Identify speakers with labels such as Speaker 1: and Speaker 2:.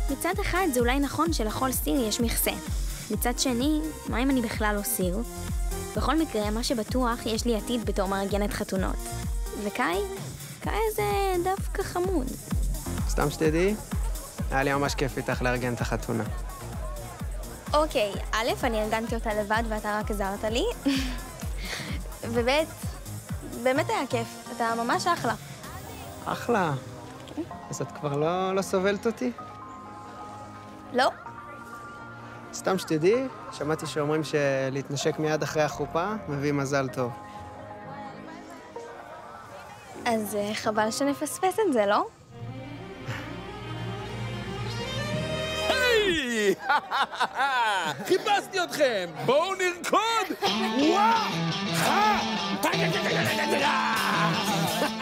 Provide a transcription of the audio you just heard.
Speaker 1: מצד אחד זה אולי נכון שלכל סיר יש מכסה. מצד שני, מה אם אני בכלל לא סיר? בכל מקרה, מה שבטוח, יש לי עתיד בתור מארגנת חתונות. וקאי? קאי זה דווקא חמוד.
Speaker 2: סתם שתדעי, היה לי ממש כיף איתך לארגן את החתונה.
Speaker 1: אוקיי, א', אני ארגנתי אותה לבד ואתה רק עזרת לי. וב', באמת היה כיף, אתה ממש אחלה.
Speaker 2: אחלה. אז את כבר לא סובלת אותי?
Speaker 1: לא?
Speaker 2: סתם שתדעי, שמעתי שאומרים שלהתנשק מיד אחרי החופה מביא מזל טוב.
Speaker 1: אז חבל שנפספס את זה, לא?
Speaker 3: היי! חיפשתי אתכם! בואו נרקוד! וואו!